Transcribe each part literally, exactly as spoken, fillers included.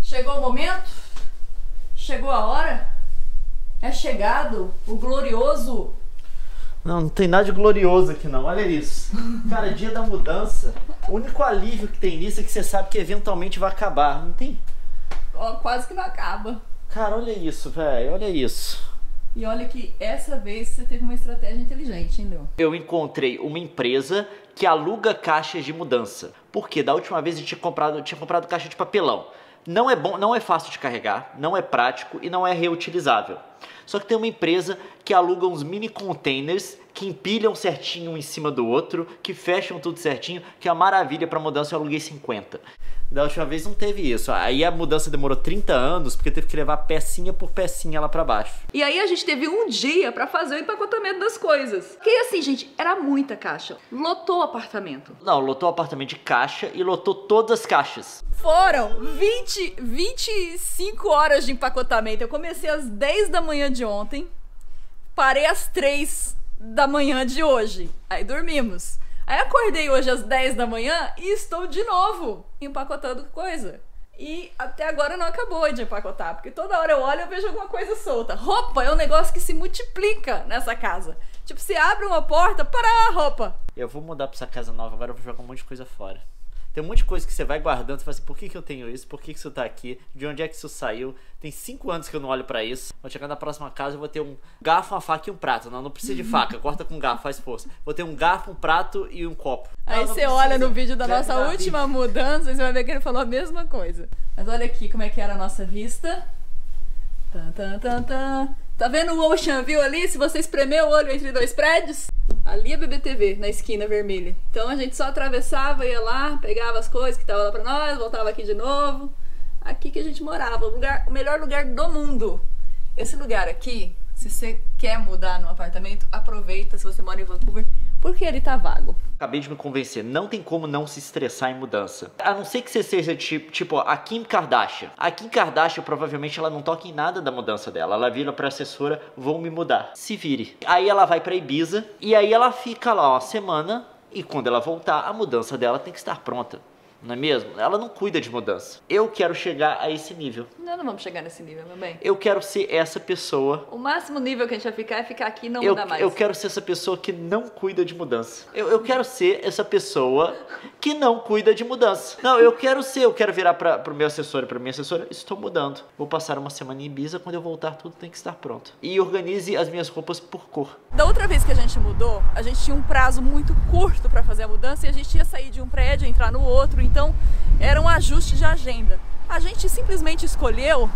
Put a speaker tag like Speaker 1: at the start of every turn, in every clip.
Speaker 1: Chegou o momento? Chegou a hora? É chegado o glorioso...
Speaker 2: Não, não tem nada de glorioso aqui não, olha isso. Cara, dia da mudança, o único alívio que tem nisso é que você sabe que eventualmente vai acabar, não tem?
Speaker 1: Ó, quase que não acaba.
Speaker 2: Cara, olha isso, velho, olha isso.
Speaker 1: E olha que essa vez você teve uma estratégia inteligente, hein, Leo?
Speaker 2: Eu encontrei uma empresa que aluga caixas de mudança. Porque da última vez eu tinha comprado, eu tinha comprado caixa de papelão. Não é bom, não é fácil de carregar, não é prático e não é reutilizável. Só que tem uma empresa que aluga uns mini containers que empilham certinho um em cima do outro, que fecham tudo certinho, que é uma maravilha para mudança. Eu aluguei cinquenta. Da última vez não teve isso. Aí a mudança demorou trinta anos, porque teve que levar pecinha por pecinha lá pra baixo.
Speaker 1: E aí a gente teve um dia pra fazer o empacotamento das coisas. Que assim, gente, era muita caixa. Lotou o apartamento.
Speaker 2: Não, lotou o apartamento de caixa e lotou todas as caixas.
Speaker 1: Foram vinte, vinte e cinco horas de empacotamento. Eu comecei às dez da manhã de ontem, parei às três da manhã de hoje. Aí dormimos. Aí acordei hoje às dez da manhã e estou de novo empacotando coisa. E até agora não acabou de empacotar, porque toda hora eu olho e eu vejo alguma coisa solta. Roupa é um negócio que se multiplica nessa casa. Tipo, você abre uma porta, para a roupa.
Speaker 2: Eu vou mudar pra essa casa nova, agora eu vou jogar um monte de coisa fora. Tem um monte de coisa que você vai guardando, você fala assim, por que que eu tenho isso? Por que que isso tá aqui? De onde é que isso saiu? Tem cinco anos que eu não olho pra isso. Vou chegar na próxima casa, eu vou ter um garfo, uma faca e um prato. Não, não precisa de faca, corta com garfo, faz força. Vou ter um garfo, um prato e um copo.
Speaker 1: Aí
Speaker 2: não, não
Speaker 1: você
Speaker 2: precisa.
Speaker 1: olha no vídeo da
Speaker 2: Já
Speaker 1: nossa
Speaker 2: já
Speaker 1: última
Speaker 2: vi.
Speaker 1: mudança e você vai ver que ele falou a mesma coisa. Mas olha aqui como é que era a nossa vista. Tan, tan, tan, tan. Tá vendo o Ocean View ali? Se você espremer o olho entre dois prédios, ali é B B T V, na esquina vermelha. Então a gente só atravessava, ia lá, pegava as coisas que estavam lá pra nós, voltava aqui de novo. Aqui que a gente morava, o, lugar, o melhor lugar do mundo. Esse lugar aqui, se você quer mudar no apartamento, aproveita se você mora em Vancouver, porque ele tá vago.
Speaker 2: Acabei de me convencer, não tem como não se estressar em mudança. A não ser que você seja tipo, tipo a Kim Kardashian. A Kim Kardashian provavelmente ela não toca em nada da mudança dela. Ela vira pra assessora, vou me mudar. Se vire. Aí ela vai pra Ibiza e aí ela fica lá uma semana e quando ela voltar, a mudança dela tem que estar pronta. Não é mesmo? Ela não cuida de mudança. Eu quero chegar a esse nível.
Speaker 1: Não, não vamos chegar nesse nível, meu bem.
Speaker 2: Eu quero ser essa pessoa.
Speaker 1: O máximo nível que a gente vai ficar é ficar aqui e não
Speaker 2: Eu,
Speaker 1: mudar mais.
Speaker 2: eu quero ser essa pessoa que não cuida de mudança. Eu, eu quero ser essa pessoa que não cuida de mudança. Não, eu quero ser. Eu quero virar para pro meu assessor e pra minha assessora. Estou mudando. Vou passar uma semana em Ibiza. Quando eu voltar, tudo tem que estar pronto. E organize as minhas roupas por cor.
Speaker 1: Da outra vez que a gente mudou, a gente tinha um prazo muito curto para fazer a mudança e a gente ia sair de um prédio, entrar no outro. Então, era um ajuste de agenda. A gente simplesmente escolheu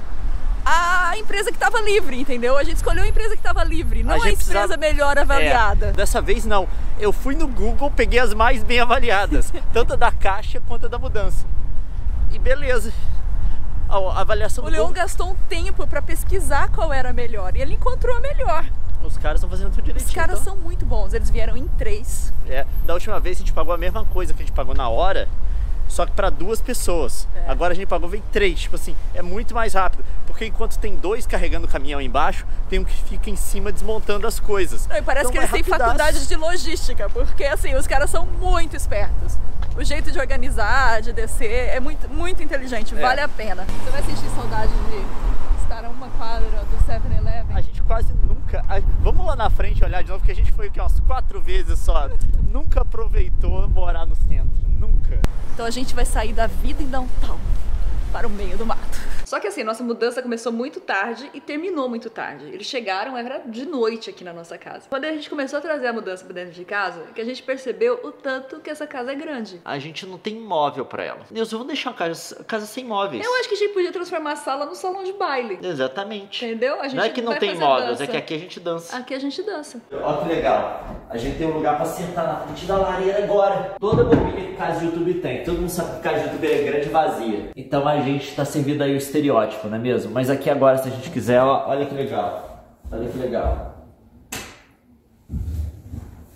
Speaker 1: a empresa que estava livre, entendeu? A gente escolheu a empresa que estava livre, não a, a empresa precisava... melhor avaliada.
Speaker 2: É, dessa vez não. Eu fui no Google, peguei as mais bem avaliadas, tanto a da caixa quanto a da mudança. E beleza. A avaliação do
Speaker 1: O Leon
Speaker 2: Google...
Speaker 1: gastou um tempo para pesquisar qual era a melhor e ele encontrou a melhor.
Speaker 2: Os caras estão fazendo tudo direitinho.
Speaker 1: Os caras
Speaker 2: então.
Speaker 1: são muito bons, eles vieram em três.
Speaker 2: É, da última vez a gente pagou a mesma coisa que a gente pagou na hora, só que para duas pessoas. É. Agora a gente pagou, vem três, tipo assim, é muito mais rápido. Porque enquanto tem dois carregando o caminhão embaixo, tem um que fica em cima desmontando as coisas.
Speaker 1: Não, e parece
Speaker 2: então,
Speaker 1: que eles têm
Speaker 2: rapidaço.
Speaker 1: faculdade de logística, porque assim, os caras são muito espertos. O jeito de organizar, de descer, é muito, muito inteligente, é. Vale a pena. Você vai sentir saudade de estar a uma quadra do seven eleven?
Speaker 2: A gente quase nunca... A, vamos lá na frente olhar de novo, porque a gente foi aqui umas quatro vezes só. Nunca aproveitou morar no centro, nunca.
Speaker 1: Então a gente vai sair da vida em downtown para o meio do mato. Só que assim, nossa mudança começou muito tarde e terminou muito tarde. Eles chegaram, era de noite aqui na nossa casa. Quando a gente começou a trazer a mudança para dentro de casa, que a gente percebeu o tanto que essa casa é grande.
Speaker 2: A gente não tem móvel para ela. Deus, eu vou deixar a casa, a casa sem móveis.
Speaker 1: Eu acho que a gente podia transformar a sala no salão de baile.
Speaker 2: Exatamente.
Speaker 1: Entendeu? A gente
Speaker 2: não é que não tem móveis, é que aqui a gente dança.
Speaker 1: Aqui a gente dança.
Speaker 2: Olha que legal. A gente tem um lugar para sentar na frente da lareira agora. Toda mobília que casa de YouTube tem. Todo mundo sabe que casa de YouTube é grande e vazia. Então a gente tá servindo aí o estereótipo, não é mesmo? Mas aqui agora, se a gente quiser, ó, olha que legal. Olha que legal.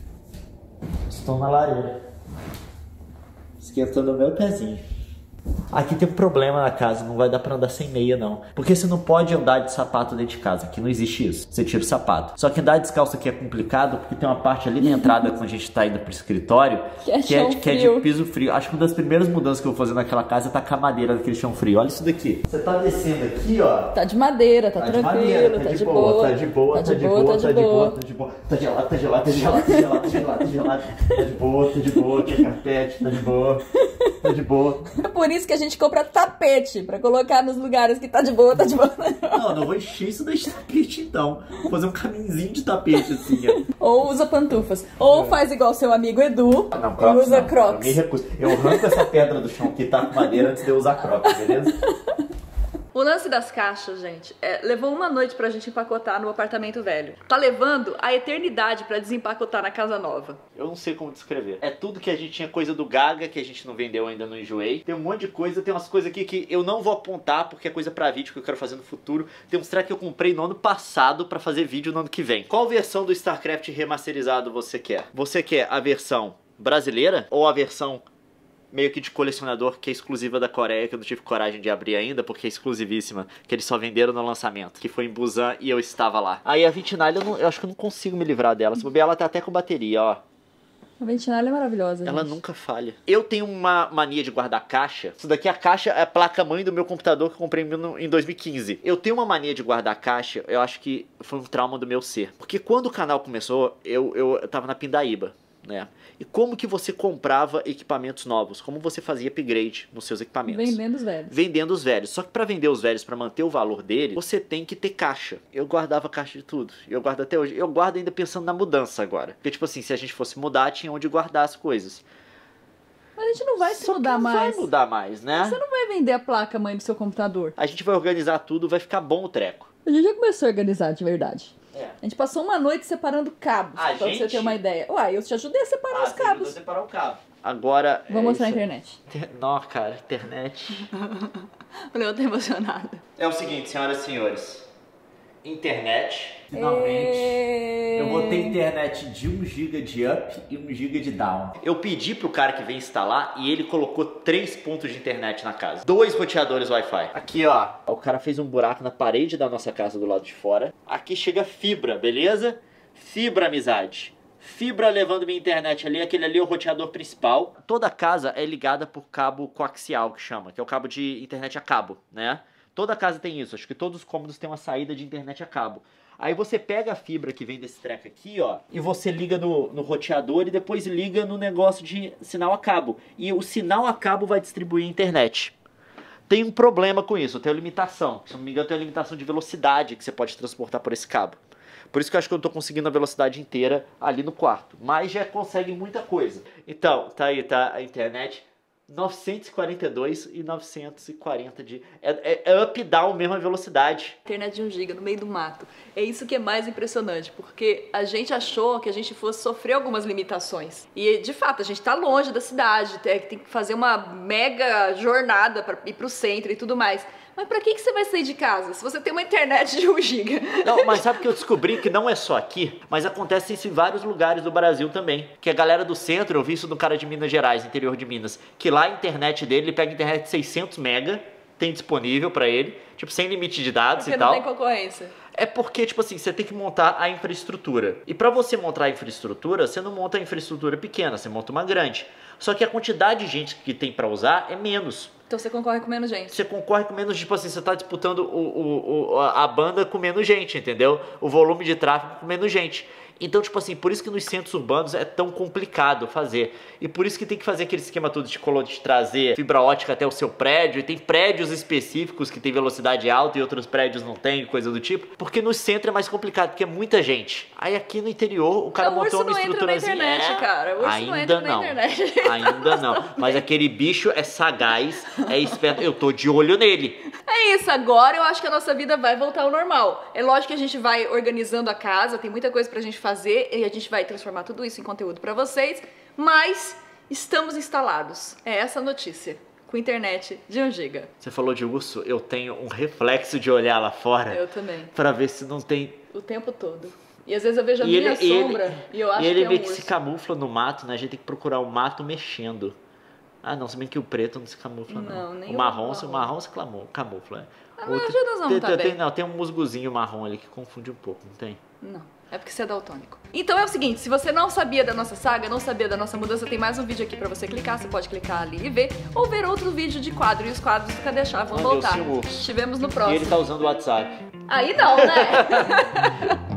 Speaker 2: Estou na lareira, esquentando o meu pezinho. Aqui tem um problema na casa, não vai dar pra andar sem meia não. Porque você não pode andar de sapato dentro de casa, aqui não existe isso. Você tira o sapato. Só que andar descalço aqui é complicado, porque tem uma parte ali na entrada quando a gente tá indo pro escritório,
Speaker 1: que é,
Speaker 2: que é, de, que é de piso frio. Acho que uma das primeiras mudanças que eu vou fazer naquela casa é tacar madeira naquele chão frio. Olha isso daqui. Você tá descendo aqui, ó.
Speaker 1: Tá de madeira, tá, tá tranquilo,
Speaker 2: madeira, tá,
Speaker 1: tá,
Speaker 2: de
Speaker 1: de
Speaker 2: boa,
Speaker 1: boa,
Speaker 2: tá de boa, tá de boa, tá de boa, tá de boa. Tá gelado, tá gelado, tá gelado, tá gelado, tá gelado, tá gelado. Tá de boa, tá de boa, tem carpete, tá de boa. Tá de boa.
Speaker 1: É por isso que a gente compra tapete, pra colocar nos lugares que tá de boa, tá de boa.
Speaker 2: Não, não vou encher isso daí de tapete então. Vou fazer um caminhozinho de tapete assim, ó.
Speaker 1: Ou usa pantufas. Ou é. faz igual seu amigo Edu
Speaker 2: não, crocs,
Speaker 1: e usa
Speaker 2: não.
Speaker 1: crocs.
Speaker 2: Eu me recuso. Eu arranco essa pedra do chão que tá com madeira antes de eu usar crocs, beleza?
Speaker 1: O lance das caixas, gente, é, levou uma noite pra gente empacotar no apartamento velho. Tá levando a eternidade pra desempacotar na casa nova.
Speaker 2: Eu não sei como descrever. É tudo que a gente tinha coisa do Gaga, que a gente não vendeu ainda no Enjoei. Tem um monte de coisa, tem umas coisas aqui que eu não vou apontar porque é coisa pra vídeo que eu quero fazer no futuro. Tem uns tracks que eu comprei no ano passado pra fazer vídeo no ano que vem. Qual versão do StarCraft remasterizado você quer? Você quer a versão brasileira ou a versão meio que de colecionador, que é exclusiva da Coreia, que eu não tive coragem de abrir ainda, porque é exclusivíssima, que eles só venderam no lançamento, que foi em Busan e eu estava lá. Aí a Vitinalha, eu, não, eu acho que eu não consigo me livrar dela. Se bobear, ela tá até com bateria, ó.
Speaker 1: A Vitinalha é maravilhosa,
Speaker 2: Ela
Speaker 1: gente.
Speaker 2: nunca falha. Eu tenho uma mania de guardar caixa. Isso daqui, a caixa é a placa-mãe do meu computador que eu comprei em dois mil e quinze. Eu tenho uma mania de guardar caixa, eu acho que foi um trauma do meu ser. Porque quando o canal começou, eu, eu, eu tava na Pindaíba, né? E como que você comprava equipamentos novos? Como você fazia upgrade nos seus equipamentos?
Speaker 1: Vendendo os velhos.
Speaker 2: Vendendo os velhos. Só que para vender os velhos, para manter o valor dele, você tem que ter caixa. Eu guardava caixa de tudo. Eu guardo até hoje. Eu guardo ainda pensando na mudança agora. Porque, tipo assim, se a gente fosse mudar, tinha onde guardar as coisas.
Speaker 1: Mas a gente não vai se
Speaker 2: Só
Speaker 1: mudar
Speaker 2: que não
Speaker 1: mais.
Speaker 2: vai mudar mais, né?
Speaker 1: Você não vai vender a placa mãe do seu computador.
Speaker 2: A gente vai organizar tudo, vai ficar bom o treco.
Speaker 1: A gente já começou a organizar de verdade.
Speaker 2: É.
Speaker 1: A gente passou uma noite separando cabos,
Speaker 2: A
Speaker 1: pra
Speaker 2: gente?
Speaker 1: você ter uma ideia. Uai, eu te ajudei a separar
Speaker 2: Ah,
Speaker 1: os
Speaker 2: você
Speaker 1: cabos.
Speaker 2: ajuda a separar o cabo. Agora.
Speaker 1: Vou
Speaker 2: é
Speaker 1: mostrar
Speaker 2: isso.
Speaker 1: a internet.
Speaker 2: Não, cara, internet.
Speaker 1: Falei, eu tô emocionada.
Speaker 2: É o seguinte, senhoras e senhores. Internet. Finalmente.
Speaker 1: E...
Speaker 2: Eu botei internet de um giga de up e um giga de down. Eu pedi pro cara que veio instalar e ele colocou três pontos de internet na casa. Dois roteadores Wi-Fi. Aqui, ó. O cara fez um buraco na parede da nossa casa do lado de fora. Aqui chega fibra, beleza? Fibra, amizade. Fibra levando minha internet ali, aquele ali é o roteador principal. Toda casa é ligada por cabo coaxial, que chama, que é o cabo de internet a cabo, né? Toda casa tem isso, acho que todos os cômodos têm uma saída de internet a cabo. Aí você pega a fibra que vem desse treco aqui, ó, e você liga no, no roteador e depois liga no negócio de sinal a cabo. E o sinal a cabo vai distribuir a internet. Tem um problema com isso, tem uma limitação. Se não me engano, tem uma limitação de velocidade que você pode transportar por esse cabo. Por isso que eu acho que eu não tô conseguindo a velocidade inteira ali no quarto. Mas já consegue muita coisa. Então, tá aí, tá a internet. novecentos e quarenta e dois e novecentos e quarenta de... É, é, é up down mesmo a velocidade.
Speaker 1: Internet de um giga no meio do mato. É isso que é mais impressionante, porque a gente achou que a gente fosse sofrer algumas limitações. E, de fato, a gente tá longe da cidade, tem que fazer uma mega jornada para ir pro centro e tudo mais. Mas pra que, que você vai sair de casa se você tem uma internet de um giga?
Speaker 2: Não, mas sabe que eu descobri que não é só aqui, mas acontece isso em vários lugares do Brasil também. Que a galera do centro, eu vi isso no cara de Minas Gerais, interior de Minas, que lá a internet dele, ele pega internet de seiscentos mega, tem disponível pra ele, tipo, sem limite de dados
Speaker 1: Porque
Speaker 2: e tal.
Speaker 1: não tem concorrência.
Speaker 2: É porque, tipo assim, você tem que montar a infraestrutura. E pra você montar a infraestrutura, você não monta a infraestrutura pequena, você monta uma grande. Só que a quantidade de gente que tem pra usar é menos.
Speaker 1: Então você concorre com menos gente.
Speaker 2: Você concorre com menos, tipo assim, você tá disputando o, o, o, a banda com menos gente, entendeu? O volume de tráfego com menos gente. Então, tipo assim, por isso que nos centros urbanos é tão complicado fazer. E por isso que tem que fazer aquele esquema todo de, de trazer fibra ótica até o seu prédio. E tem prédios específicos que tem velocidade alta e outros prédios não tem, coisa do tipo. Porque no centro é mais complicado, porque é muita gente. Aí aqui no interior, o cara
Speaker 1: o
Speaker 2: montou
Speaker 1: urso
Speaker 2: uma
Speaker 1: não entra
Speaker 2: estruturazinha.
Speaker 1: na internet,
Speaker 2: é,
Speaker 1: cara. O urso
Speaker 2: ainda
Speaker 1: não entra
Speaker 2: não.
Speaker 1: na internet.
Speaker 2: Ainda não. Mas aquele bicho é sagaz, é esperto. Eu tô de olho nele.
Speaker 1: É isso, agora eu acho que a nossa vida vai voltar ao normal. É lógico que a gente vai organizando a casa, tem muita coisa pra gente fazer e a gente vai transformar tudo isso em conteúdo pra vocês, mas estamos instalados. É essa a notícia. Com internet de um giga.
Speaker 2: Você falou de urso, eu tenho um reflexo de olhar lá fora.
Speaker 1: Eu também.
Speaker 2: Pra ver se não tem...
Speaker 1: O tempo todo. E às vezes eu vejo a
Speaker 2: e
Speaker 1: minha
Speaker 2: ele,
Speaker 1: sombra
Speaker 2: ele,
Speaker 1: e eu acho
Speaker 2: e ele
Speaker 1: que é um
Speaker 2: meio que
Speaker 1: urso.
Speaker 2: se camufla no mato, né? A gente tem que procurar o mato mexendo. Ah, não, se bem que o preto não se camufla, não.
Speaker 1: Não, nem
Speaker 2: o marrom,
Speaker 1: o
Speaker 2: se o
Speaker 1: marrom.
Speaker 2: marrom se clamu- camufla. É.
Speaker 1: Ah,
Speaker 2: Outro-
Speaker 1: mas nós vamos
Speaker 2: tem,
Speaker 1: tá
Speaker 2: tem,
Speaker 1: bem.
Speaker 2: tem- não, tem um musgozinho marrom ali que confunde um pouco, não tem?
Speaker 1: Não, é porque você é daltônico. Então é o seguinte, se você não sabia da nossa saga, não sabia da nossa mudança, tem mais um vídeo aqui pra você clicar, você pode clicar ali e ver, ou ver outro vídeo de quadro, e os quadros do Cadê a Chave vão
Speaker 2: Olha,
Speaker 1: voltar.
Speaker 2: o seu urso.
Speaker 1: Estivemos no
Speaker 2: E
Speaker 1: próximo.
Speaker 2: ele tá usando o WhatsApp.
Speaker 1: Aí não, né?